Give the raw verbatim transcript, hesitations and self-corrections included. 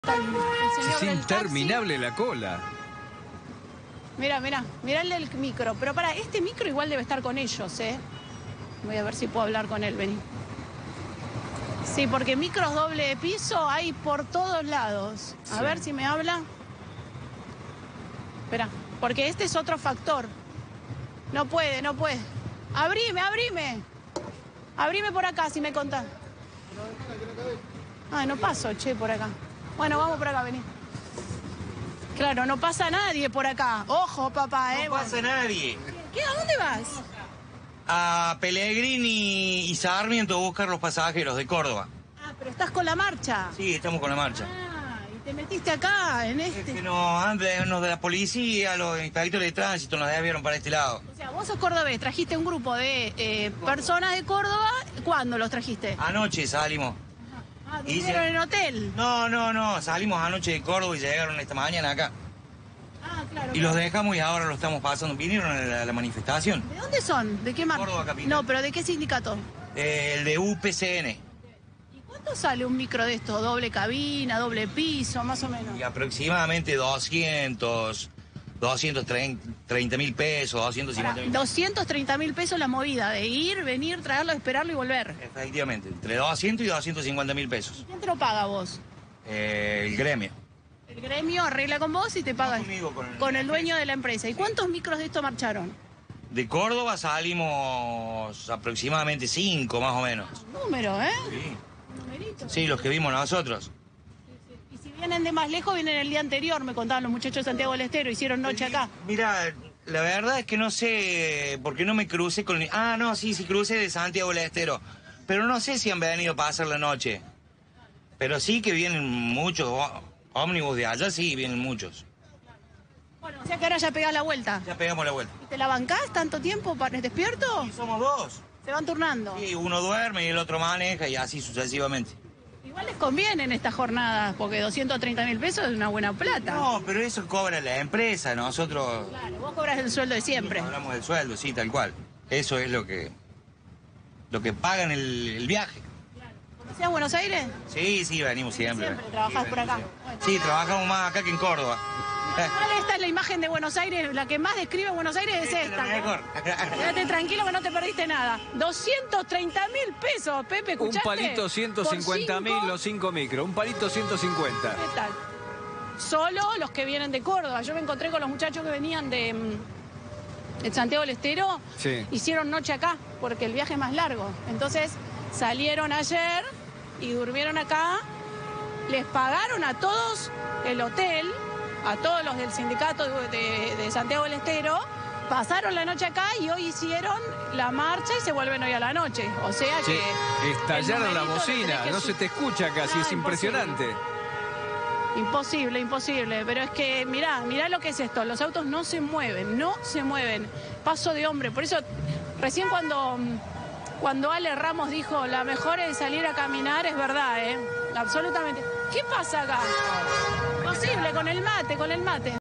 Es interminable la cola. Mira, mira, mira el del micro. Pero para, este micro igual debe estar con ellos, ¿eh? Voy a ver si puedo hablar con él, vení. Sí, porque micros doble piso hay por todos lados. A Sí. ver si me habla. Espera, porque este es otro factor. No puede, no puede. Abrime, abrime. Abrime por acá, si me contás. Ah, no paso, che, por acá. Bueno, vamos por acá, vení. Claro, no pasa nadie por acá. Ojo, papá, ¿eh? No pasa nadie. ¿Qué? ¿A dónde vas? A Pellegrini y Sarmiento a buscar los pasajeros de Córdoba. Ah, pero estás con la marcha. Sí, estamos con la marcha. Ah, y te metiste acá, en Es que este. nos, antes, nos de la policía, los inspectores de tránsito nos debieron para este lado. O sea, vos sos cordobés, trajiste un grupo de eh, personas de Córdoba. ¿Cuándo los trajiste? Anoche salimos. Ah, Y ¿durmieron se- en hotel? No, no, no, salimos anoche de Córdoba y llegaron esta mañana acá. Ah, claro. Y los dejamos y ahora lo estamos pasando. Vinieron a la, a la manifestación. ¿De dónde son? ¿De qué marca? Córdoba capital. No, pero ¿de qué sindicato? Eh, el de U P C N. ¿Y cuánto sale un micro de esto? ¿Doble cabina, doble piso, más o menos? Y aproximadamente doscientos, doscientos treinta mil pesos, doscientos cincuenta mil. doscientos treinta mil pesos la movida, de ir, venir, traerlo, esperarlo y volver. Efectivamente, entre doscientos y doscientos cincuenta mil pesos. ¿Quién te lo paga vos? Eh, el gremio. El gremio arregla con vos y te paga conmigo, con el- con el dueño de la empresa. ¿Y cuántos micros de esto marcharon? De Córdoba salimos aproximadamente cinco, más o menos. Número, ¿eh? Sí. Numerito. Sí, los que vimos nosotros. Y si vienen de más lejos, vienen el día anterior, me contaban los muchachos de Santiago del Estero, hicieron noche acá. Mira, la verdad es que no sé por qué no me crucé con... Ah, no, sí, sí crucé de Santiago del Estero. Pero no sé si han venido a pasar la noche. Pero sí que vienen muchos ó- ómnibus de allá, sí, vienen muchos. Bueno, o sea que ahora ya pegás la vuelta. Ya pegamos la vuelta. ¿Y te la bancás tanto tiempo para despierto? Y somos dos. Se van turnando. Sí, uno duerme y el otro maneja y así sucesivamente. Igual les conviene en estas jornadas, porque doscientos treinta mil pesos es una buena plata. No, pero eso cobra la empresa, nosotros Claro, vos cobras el sueldo de siempre. hablamos del sueldo, sí, tal cual. Eso es lo que lo que pagan el, el viaje. ¿Conocías Buenos Aires? Sí, sí, venimos siempre. Siempre trabajás Sí, por acá. venimos siempre. Sí, trabajamos más acá que en Córdoba. Igual esta es la imagen de Buenos Aires, la que más describe Buenos Aires es Esta es esta. la mejor. Quédate tranquilo que no te perdiste nada. doscientos treinta mil pesos, Pepe, Un ¿escuchaste? palito ciento cincuenta Por mil cinco, los cinco micros. Un palito ciento cincuenta. ¿Qué tal? Solo los que vienen de Córdoba. Yo me encontré con los muchachos que venían de, mm, de Santiago del Estero. Sí. Hicieron noche acá, porque el viaje es más largo. Entonces salieron ayer y durmieron acá. Les pagaron a todos el hotel, a todos los del sindicato de, de- de Santiago del Estero. Pasaron la noche acá y hoy hicieron la marcha y se vuelven hoy a la noche. O sea Che, que... estallaron el la numerito lo tenés bocina. que No su- se te escucha casi, Ah, es impresionante. Imposible, imposible. Pero es que, mirá, mirá lo que es esto. Los autos no se mueven, no se mueven. Paso de hombre. Por eso, recién cuando, cuando Ale Ramos dijo, la mejor es salir a caminar, es verdad, ¿eh? Absolutamente. ¿Qué pasa acá? Imposible, con el mate, con el mate.